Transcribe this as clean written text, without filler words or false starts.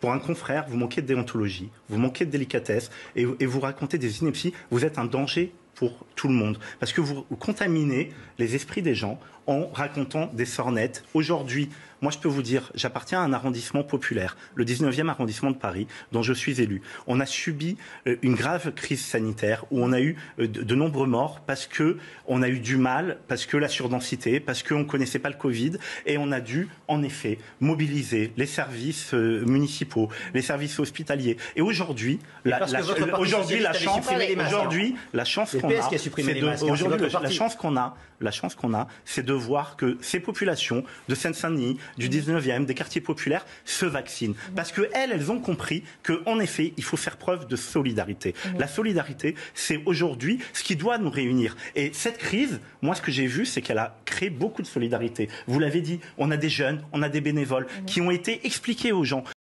Pour un confrère, vous manquez de déontologie, vous manquez de délicatesse et vous racontez des inepties. Vous êtes un danger pour tout le monde. Parce que vous contaminez les esprits des gens en racontant des sornettes. Aujourd'hui, moi je peux vous dire, j'appartiens à un arrondissement populaire, le 19e arrondissement de Paris, dont je suis élu. On a subi une grave crise sanitaire où on a eu de nombreux morts parce qu'on a eu du mal, parce que la surdensité, parce qu'on ne connaissait pas le Covid et on a dû en effet mobiliser les services municipaux, les services hospitaliers. Et aujourd'hui, la chance qu'on a, c'est de voir que ces populations de Seine-Saint-Denis, du 19e, des quartiers populaires, se vaccinent. Parce qu'elles ont compris qu'en effet, il faut faire preuve de solidarité. La solidarité, c'est aujourd'hui ce qui doit nous réunir. Et cette crise, moi, ce que j'ai vu, c'est qu'elle a créé beaucoup de solidarité. Vous l'avez dit, on a des jeunes, on a des bénévoles qui ont été expliqués aux gens.